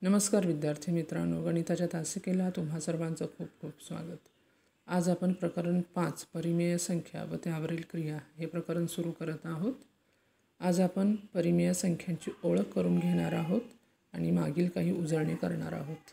नमस्कार विद्यार्थी मित्रांनो, गणिताच्या तासिकेला तुम्हा सर्वांचं खूप खूप स्वागत. आज आपण प्रकरण 5 परिमेय संख्या व त्यावरील क्रिया हे प्रकरण सुरू करत आहोत. आज आपण परिमेय संख्यांची ओळख करून घेणार आहोत आणि मागील काही उजळणी करणार आहोत.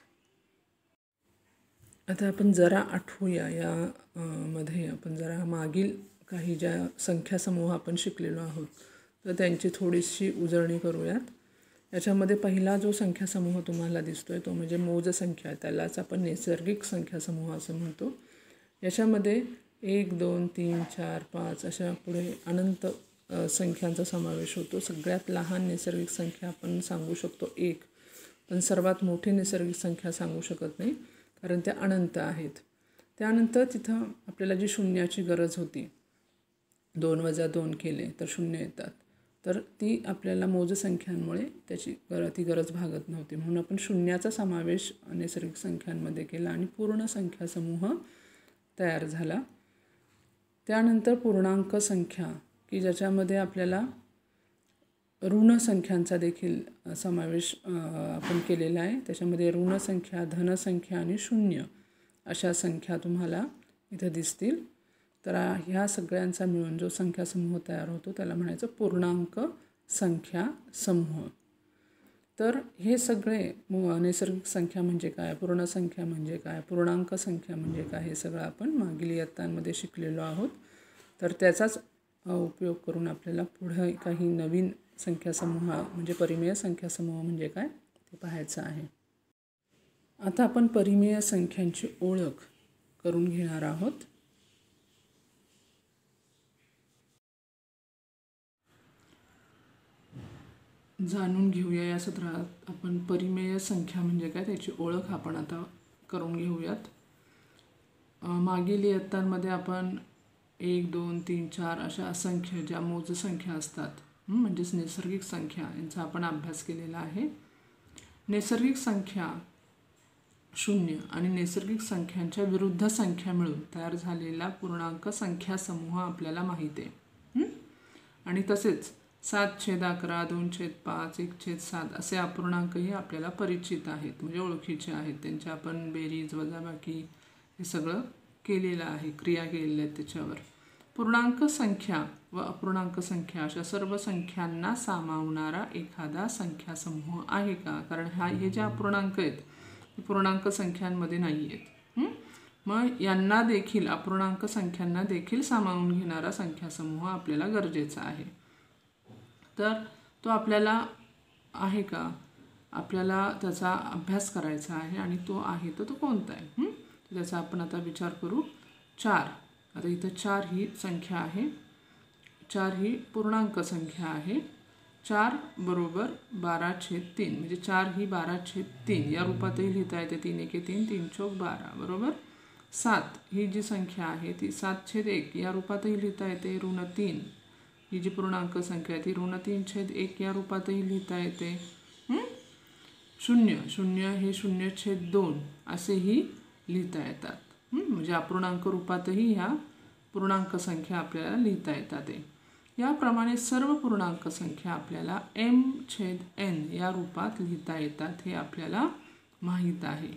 आता आपण जरा आठवूया या मध्ये आपण जरा मागील काही ज्या संख्यासमूह आपण शिकलेलो आहोत तर त्यांची थोडीशी उजळणी करूयात. याच्यामध्ये पहिला जो संख्यासमूह तुम्हाला दिसतोय तो म्हणजे मोज संख्या, त्यालाच आपण नैसर्गिक संख्यासमूह असं म्हणतो. याच्यामध्ये 1, 2, 3, 4, 5 अशा पुढे अनंत संख्यांचा समावेश होतो. सगळ्यात लहान नैसर्गिक संख्या आपण सांगू शकतो 1, पण सर्वात मोठी नैसर्गिक संख्या सांगू शकत नाही कारण त्या अनंत आहेत. त्यानंतर तिथं आपल्याला जी शून्याची गरज होती, 2 वजा 2 केले तर 0 येतात, तर ती आपल्याला मोज संख्यांमुळे ती गरज भागत नव्हती, म्हणून आपण शून्याचा समावेश नैसर्गिक संख्यांमध्ये केला आणि पूर्ण संख्यासमूह तयार झाला. त्यानंतर पूर्णांक संख्या की ज्याच्यामध्ये आपल्याला ऋण संख्यांचा देखील समावेश आपण केलेला आहे. त्याच्यामध्ये ऋण संख्या, धनसंख्या आणि शून्य अशा संख्या तुम्हाला इथं दिसतील. तर ह्या सगळ्यांचा मिळून जो संख्यासमूह तयार होतो त्याला म्हणायचं पूर्णांक संख्या समूह. तर हे सगळे नैसर्गिक संख्या म्हणजे काय, पूर्ण संख्या म्हणजे काय, पूर्णांक संख्या म्हणजे काय, हे सगळं आपण मागील इयत्तांमध्ये शिकलेलो आहोत. तर त्याचाच उपयोग करून आपल्याला पुढे काही नवीन संख्यासमूह म्हणजे परिमेय संख्यासमूह म्हणजे काय ते पाहायचं आहे. आता आपण परिमेय संख्यांची ओळख करून घेणार आहोत. जाणून घेऊया या सत्रात आपण परिमेय संख्या म्हणजे काय त्याची ओळख आपण आता करून घेऊयात. मागील इयत्तांमध्ये आपण 1, 2, 3, 4 अशा असंख्य ज्या मोज संख्या असतात म्हणजेच नैसर्गिक संख्या यांचा आपण अभ्यास केलेला आहे. नैसर्गिक संख्या 0 आणि नैसर्गिक संख्यांच्या विरुद्ध संख्या मिळून तयार झालेला पूर्णांक संख्या समूह आपल्याला माहीत आहे. आणि तसेच 7/11, 2/5, 1/7 असे अपूर्णांकही आपल्याला परिचित आहेत, म्हणजे ओळखीचे आहेत. त्यांची आपण बेरीज वजाबाकी हे सगळं केलेलं आहे, क्रिया केलेल्या आहेत त्याच्यावर. पूर्णांक संख्या व अपूर्णांक संख्या अशा सर्व संख्यांना सामावणारा एखादा संख्यासमूह आहे का? कारण हे जे अपूर्णांक आहेत हे पूर्णांक संख्यांमध्ये नाही आहेत. मग यांना देखील, अपूर्णांक संख्यांना देखील सामावून घेणारा संख्यासमूह आपल्याला गरजेचा आहे. तर तो आपल्याला आहे का, आपल्याला त्याचा अभ्यास करायचा आहे आणि तो आहे तर तो कोणता आहे त्याचा आपण आता विचार करू. 4. आता इथं 4 ही संख्या आहे, 4 ही पूर्णांक संख्या आहे. 4 बरोबर 12/3 म्हणजे 4 ही 12/3 या रूपातही लिहिता येते. 3 एके 3, 3 चौक 12 बरोबर. 7 ही जी संख्या आहे ती 7/1 या रूपातही लिहिता येते. ऋण 3 ही जी पूर्णांक संख्या आहे ती ऋण 3/1 या रूपातही लिहिता येते. 0 हे 0/2 असेही लिहिता येतात. म्हणजे अपूर्णांक रूपातही ह्या पूर्णांक संख्या आपल्याला लिहिता येतात. याप्रमाणे सर्व पूर्णांक संख्या आपल्याला m/n या रूपात लिहिता येतात हे आपल्याला माहीत आहे.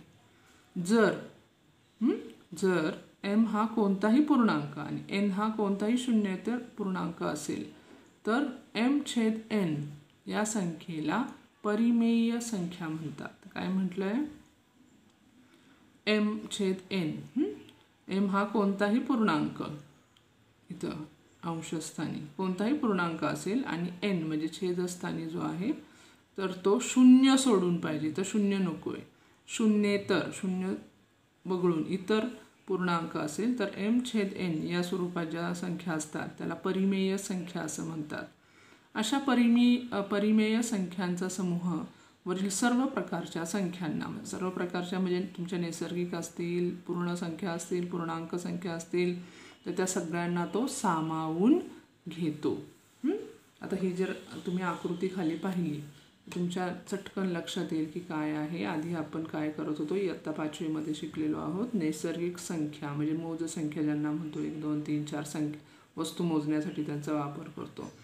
जर m हा कोणताही पूर्णांक आणि n हा कोणताही शून्येतर पूर्णांक असेल तर m/n या संख्येला परिमेय संख्या म्हणतात. काय म्हटलंय? m/n. m हा कोणताही पूर्णांक, इथं अंशस्थानी कोणताही पूर्णांक असेल आणि n म्हणजे छेदस्थानी जो आहे तर तो 0 सोडून पाहिजे, तर 0 नको आहे. शून्येतर, 0 वगळून इतर पूर्णांक असेल तर m/n या स्वरूपात ज्या संख्या असतात त्याला परिमेय संख्या असं म्हणतात. अशा परिमेय संख्यांचा समूह वरील सर्व प्रकारच्या संख्यांना, सर्व प्रकारच्या म्हणजे तुमच्या नैसर्गिक असतील, पूर्ण संख्या असतील, पूर्णांक संख्या असतील, तर त्या सगळ्यांना तो सामावून घेतो. आता ही जर तुम्ही आकृती खाली पाहिली तुमच्या चटकन लक्षात येईल की काय आहे. आधी आपण काय करत होतो, इयत्ता 5वी मध्ये शिकलेलो आहोत. नैसर्गिक संख्या म्हणजे मोज संख्या ज्यांना म्हणतो, 1, 2, 3, 4 संख्या वस्तू मोजण्यासाठी त्यांचा वापर करतो.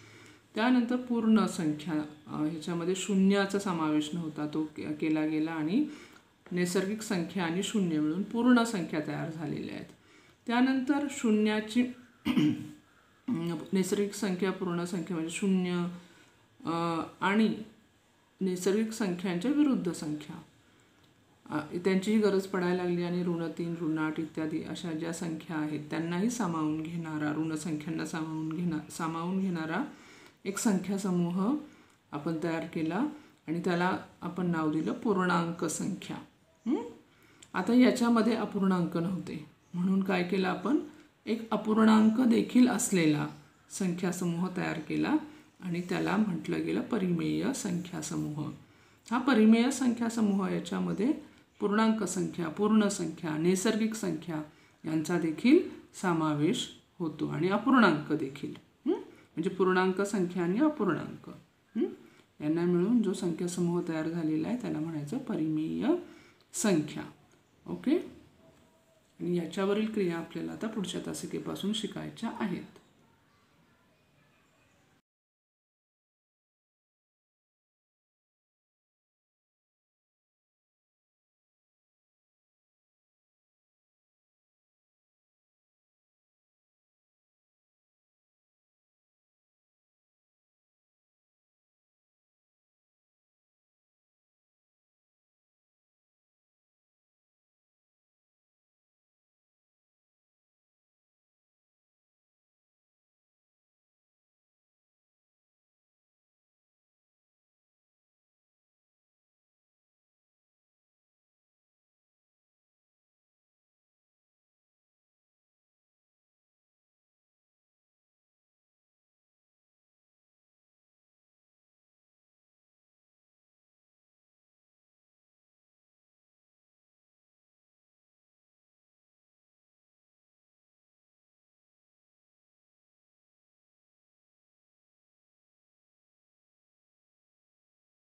त्यानंतर पूर्ण संख्या, ह्याच्यामध्ये शून्याचा समावेश नव्हता, तो केला गेला आणि नैसर्गिक संख्या आणि शून्य मिळून पूर्ण संख्या तयार झालेल्या आहेत. त्यानंतर शून्याची नैसर्गिक संख्या, पूर्ण संख्या म्हणजे शून्य आणि नैसर्गिक संख्यांच्या विरुद्ध संख्या, त्यांचीही गरज पडायला लागली आणि ऋण 3, ऋण 8 इत्यादी अशा ज्या संख्या आहेत त्यांनाही सामावून घेणारा, ऋण संख्यांना सामावून घेणारा एक संख्यासमूह आपण तयार केला आणि त्याला आपण नाव दिलं पूर्णांक संख्या. आता याच्यामध्ये अपूर्णांक नव्हते म्हणून काय केलं आपण, एक अपूर्णांक देखील असलेला संख्यासमूह तयार केला आणि त्याला म्हटलं गेलं परिमेय संख्यासमूह. हा परिमेय संख्यासमूह याच्यामध्ये पूर्णांक संख्या, पूर्ण संख्या, नैसर्गिक संख्या यांचा देखील समावेश होतो आणि अपूर्णांक देखील, म्हणजे पूर्णांक संख्या आणि अपूर्णांक यांना मिळून जो संख्यासमूह तयार झालेला आहे त्याला म्हणायचं परिमेय संख्या. ओके. आणि याच्यावरील क्रिया आपल्याला आता पुढच्या तासिकेपासून शिकायच्या आहेत.